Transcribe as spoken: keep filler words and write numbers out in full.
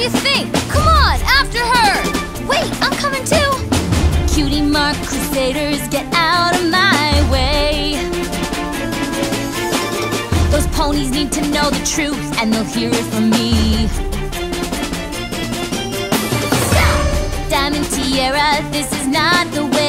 you think? Come on, after her! Wait, I'm coming too! Cutie mark Crusaders, get out of my way. Those ponies need to know the truth, and they'll hear it from me. Stop! Diamond tiara, this is not the way.